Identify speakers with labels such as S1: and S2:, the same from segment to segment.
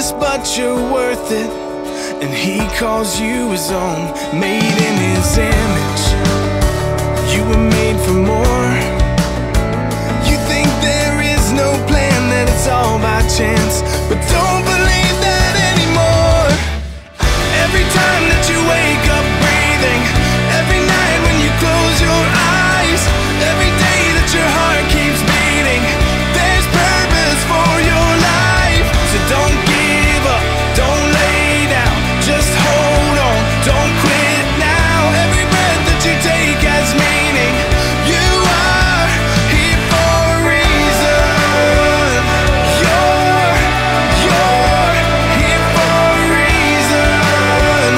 S1: worthless, but you're worth it. And he calls you his own, made in his image. You were made for more. You think there is no plan, that it's all by chance, but don't believe that anymore. Every time that you wake up breathing, every night when you close your eyes, every day that your heart keeps beating, there's purpose for your life. So don't give up, don't lay down, just hold on, don't quit now. Every breath that you take has meaning. You are here for a reason. You're here for a reason.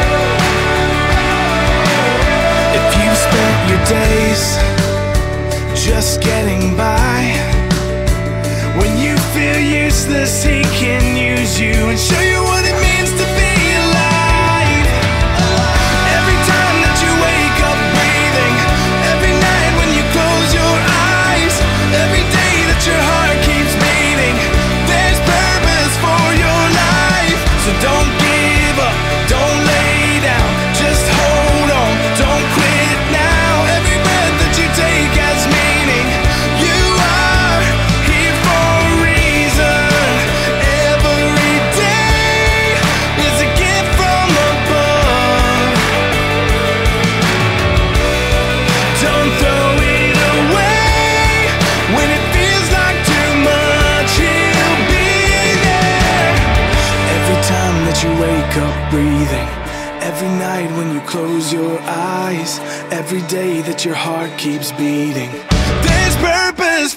S1: If you've spent your days just getting by, when you feel useless, he can use you and show you what it means to be alive. Every time that you wake up breathing, every night when you close your eyes, every day that your heart keeps beating, there's purpose for your life. So don't give up, don't lay down, just hold on, don't quit now. Every breath that you take has meaning. You are here for a reason. Every day is a gift from above. Don't throw it away when it feels like too much. He'll be there. Every time that you wake up breathing, every night when you close your eyes, every day that your heart keeps beating, there's purpose